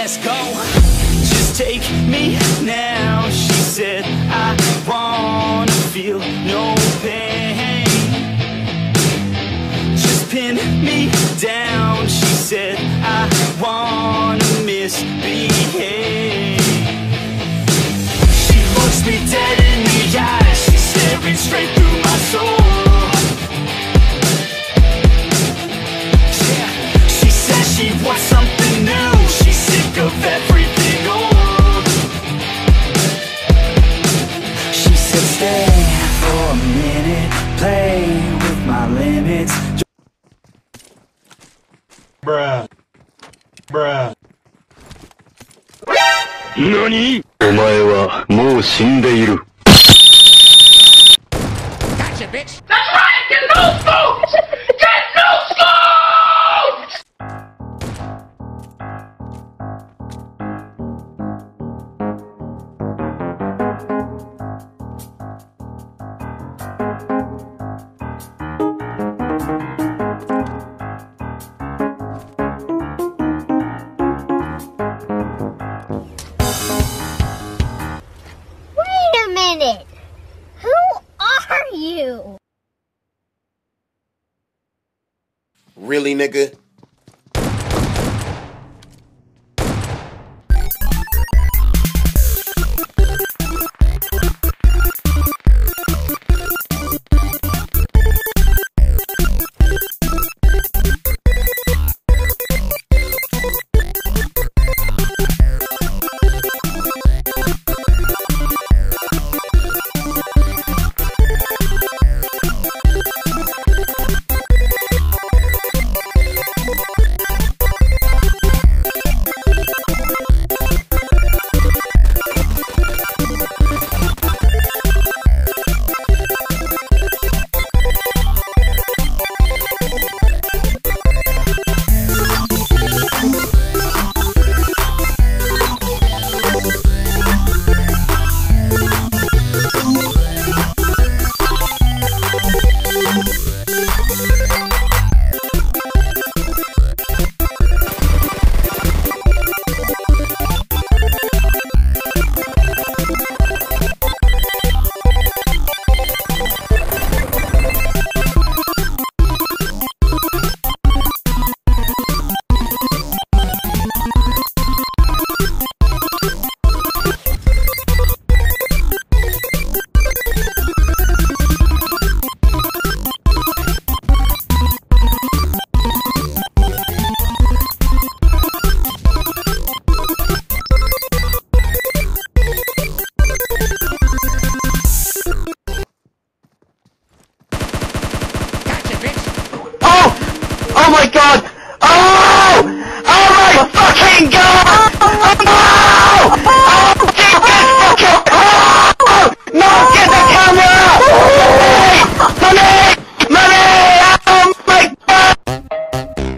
let's go. Just take me now, she said, I wanna feel no pain. Just pin me down, she said, I wanna misbehave. She looks me dead in the eyes, she's staring straight through my soul. Yeah, she says she wants something new, she's sick of everything old. She said stay for a minute, play with my limits. Bruh. Bruh. 何？お前はもう死んでいる。 Gotcha, bitch! That's right! Get no scoops! Get no scoops! Wait a minute! Who are you? Really, nigga? Oh my god! Oh! Oh my fucking god! Oh! Oh! Get this fucking... Oh! No! Get the camera! Money! Money! Oh my god!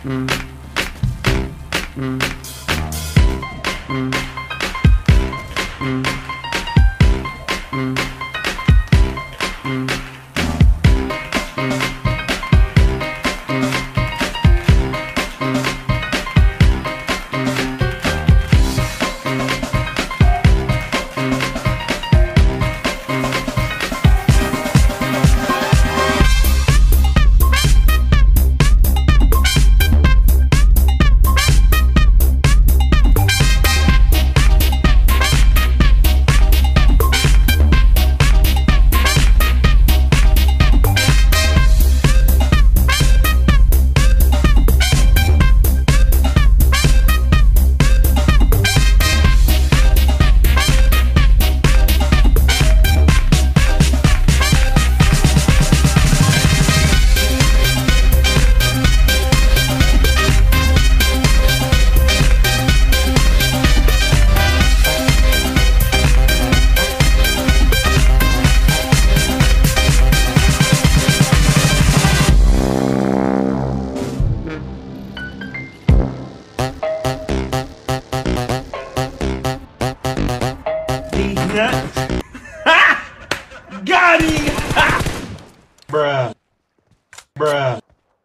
Got him! Bruh. Bruh.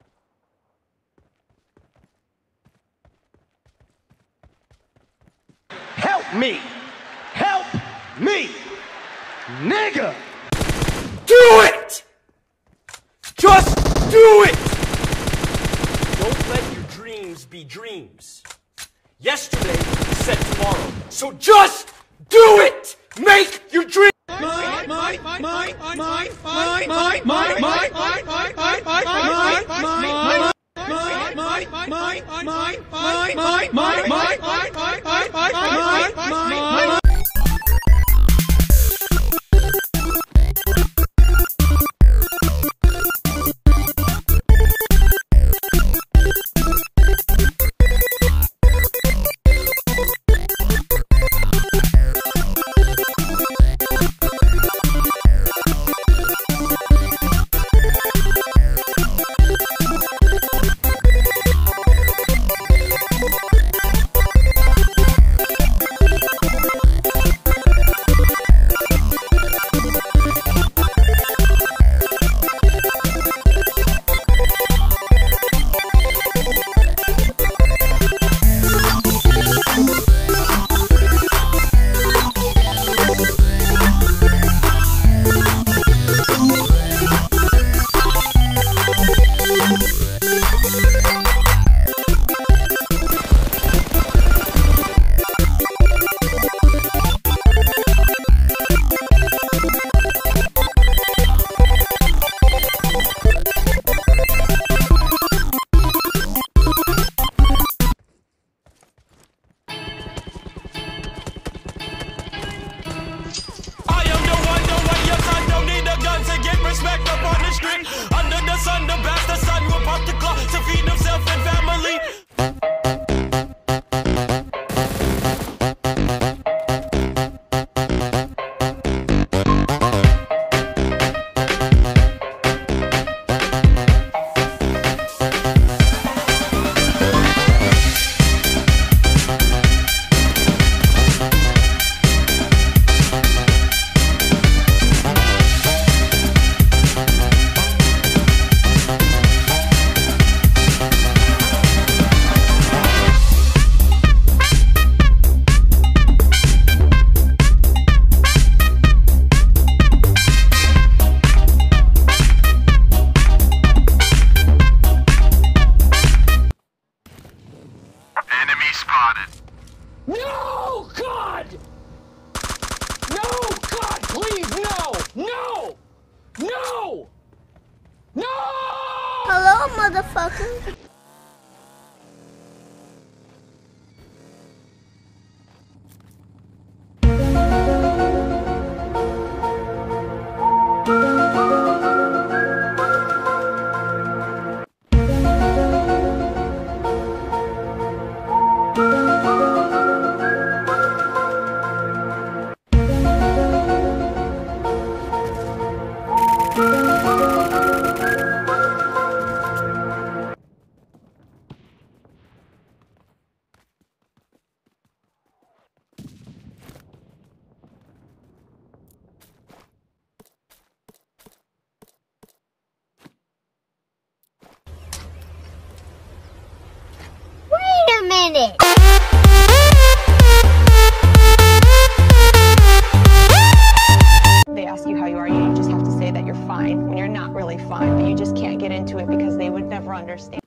Help me! Help me! Nigga! Do it! Just do it! Don't let your dreams be dreams. Yesterday said tomorrow, so just do it! Make your dreams! Respect up on the street. Under the sun, the bastard son will pop the clock to feed himself and family. No, God! No, God, please, no! No! No! No! Hello, motherfucker. minute. They ask you how you are, you just have to say that you're fine when you're not really fine, but you just can't get into it because they would never understand.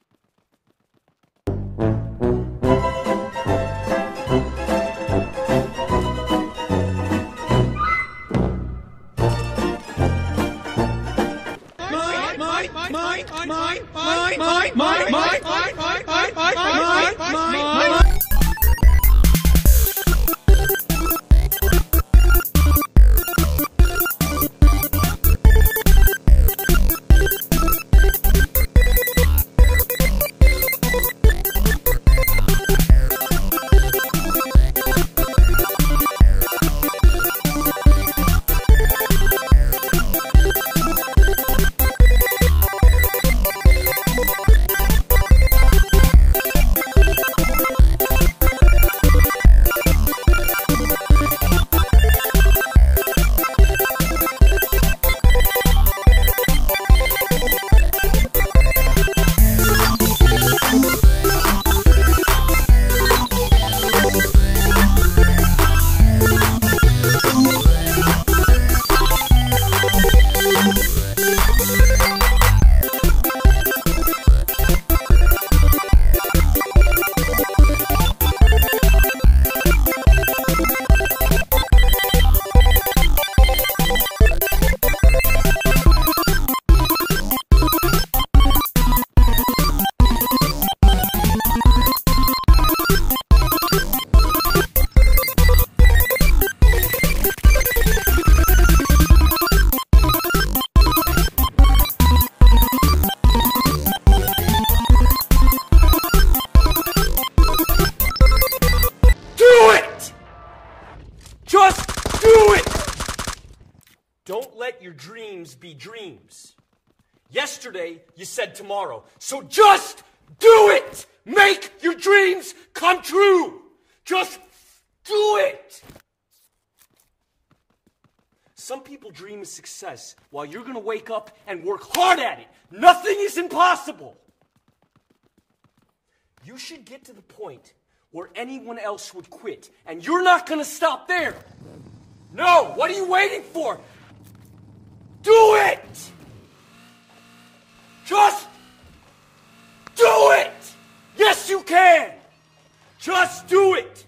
Just do it! Don't let your dreams be dreams. Yesterday, you said tomorrow. So just do it! Make your dreams come true! Just do it! Some people dream of success while you're gonna wake up and work hard at it. Nothing is impossible. You should get to the point where anyone else would quit, and you're not gonna stop there. No, what are you waiting for? Do it! Just do it! Yes, you can! Just do it!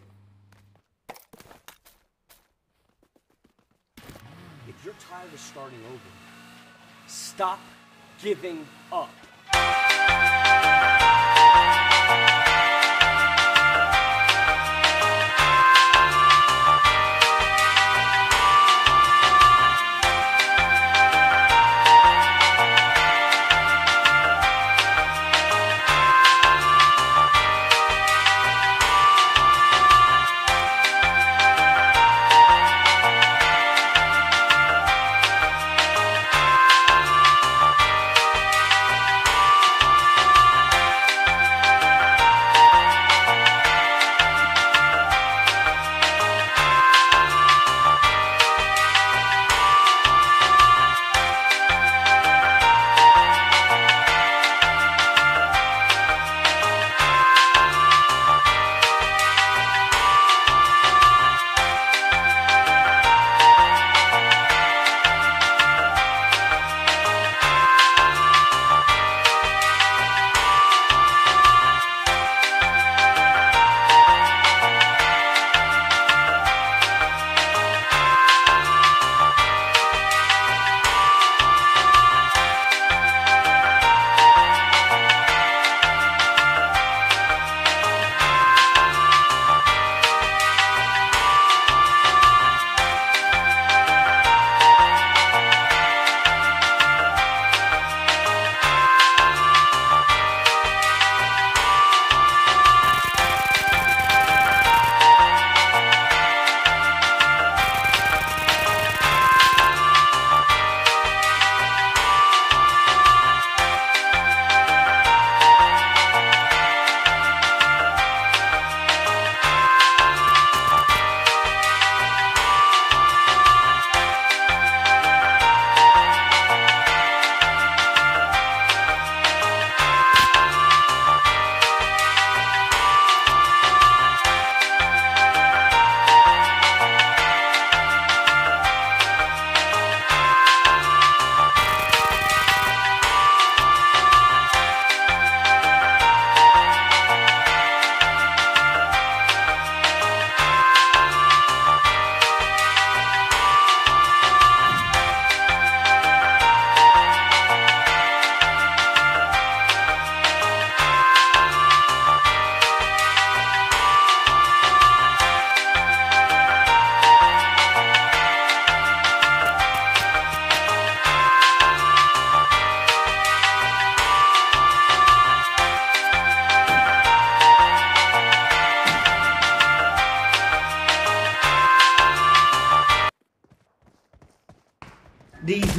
If you're tired of starting over, stop giving up.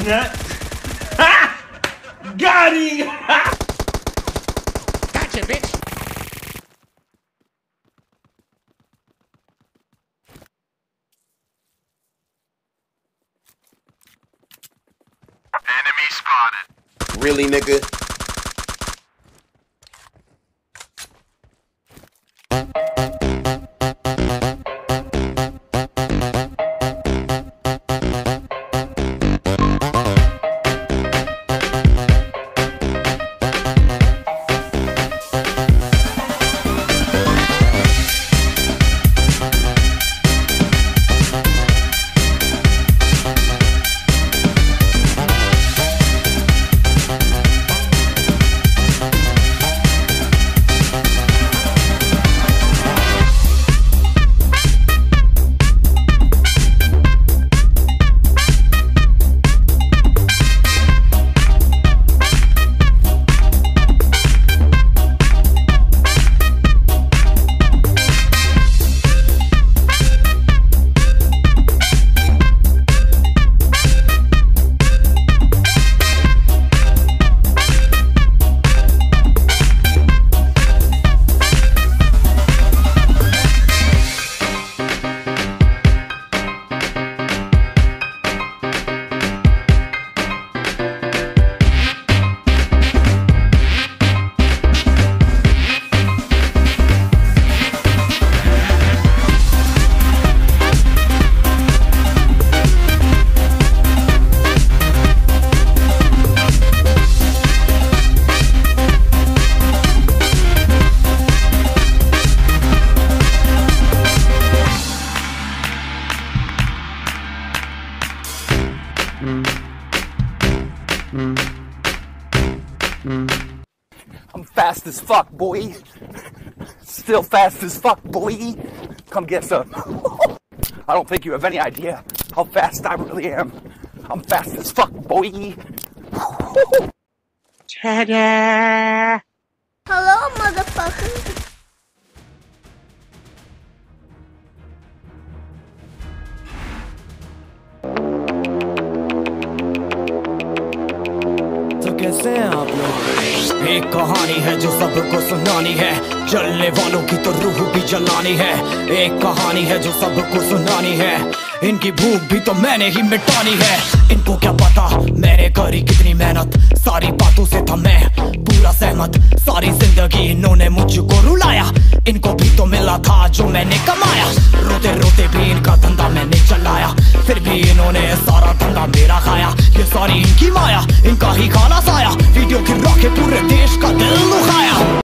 nut. Ha! Got him! Gotcha, bitch! Enemy spotted. Really, nigga? I'm fast as fuck, boy. Still fast as fuck, boy. Come get some. I don't think you have any idea how fast I really am. I'm fast as fuck, boy. Ta-da! Hello, motherfucker. कैसे हैं आप लोग? एक कहानी है जो सबको सुनानी है, जलने वालों की तो रूह भी जलानी है। एक कहानी है जो सबको सुनानी है, इनकी भूख भी तो मैंने ही मिटानी है। इनको क्या पता मैंने करी कितनी मेहनत, सारी बातों से था मैं पूरा सहमत। सारी जिंदगी इन्होंने मुझको रुलाया, इनको भी तो मिला था जो मैंने कमाया। रोते रोते भी इनका धंधा मैंने चलाया, फिर भी इन्होंने सारा धंधा मेरा खाया। ये सारी इनकी माया, इनका ही खाना साया, वीडियो गिरा के पूरे देश का दिल दुखाया।